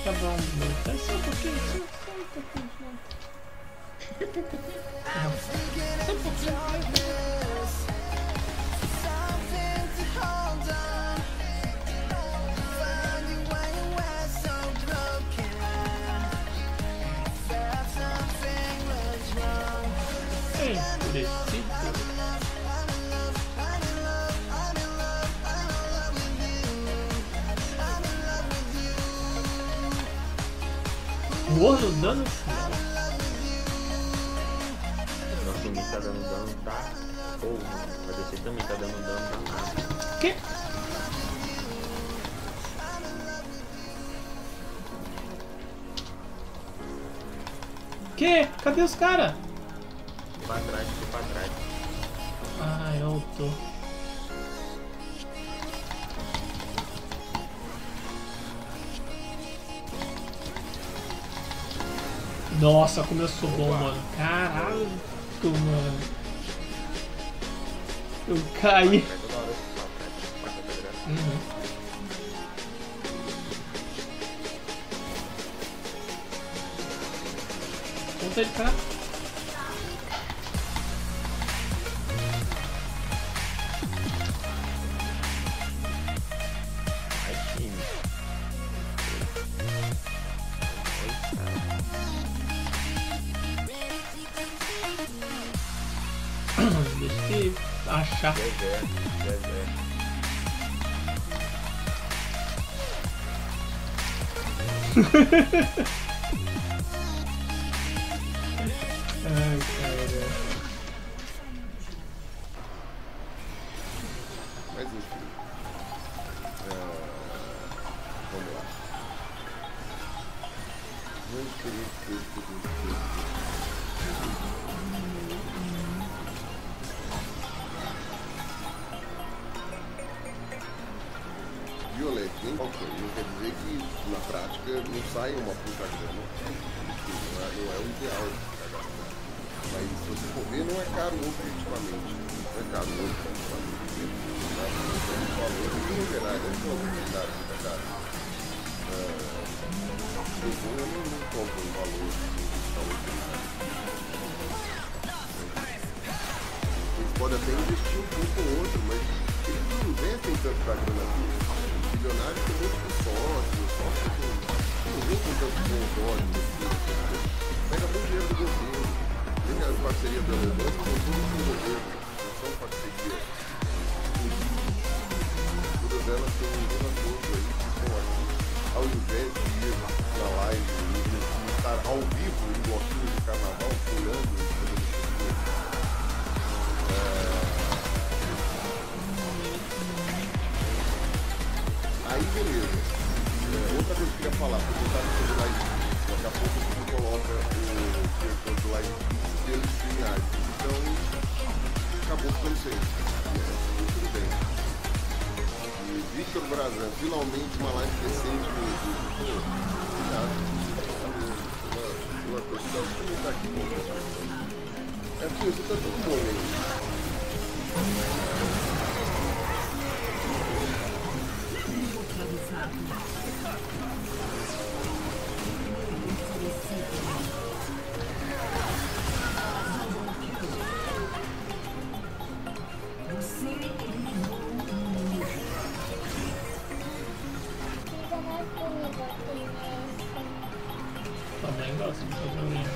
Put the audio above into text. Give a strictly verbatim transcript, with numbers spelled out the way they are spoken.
acabar um minuto. É só um pouquinho, só, só um pouquinho. Não. Só um pouquinho. Ei, Purecito. Morro no dano final. Nosso inimigo tá dando dano, tá? Ou a D C também tá dando dano, tá nada. Que? Que? Cadê os caras? Pra trás, pra trás. Ah, eu tô. Nossa, como eu sou bom, mano. Caralho, mano. Eu caí. Uhum. Conta ele pra. Deixa eu achar. Deserto, deserto. Ai, cara. Mas enfim. Uh, vamos lá. Vamos querer. Violeta, nem qualquer. Não quer dizer que na prática não sai uma puta grana. Não é, não é o ideal. Mas se você for ver, não é caro objetivamente. Não é caro objetivamente. É um valor de verdade, é uma oportunidade de verdade. Eu não, não compro um valor de eles podem até investir um pouco ou outro, mas eles não investem tanto pra grana dele. Milionário tem muito sócio, sócio que não vem com tanto consórcio. Pega muito dinheiro do governo. Tem a parceria da Alemanha com todo o governo. Não são parcerias. Todas elas têm um dono aí que estão aqui. Ao invés de ir na live e estar ao vivo em bloquinhos de carnaval, pulando, aí beleza. É, outra coisa que eu queria falar, porque eu estava fazendo live, daqui a pouco você coloca o diretor do live pelos finais. Então, acabou ficando sem. É, tudo bem. E Victor Brazan, finalmente uma live decente no YouTube. Obrigado. Uma coisa que não está aqui. É porque você está tudo bom aí. Também gosto de fazer.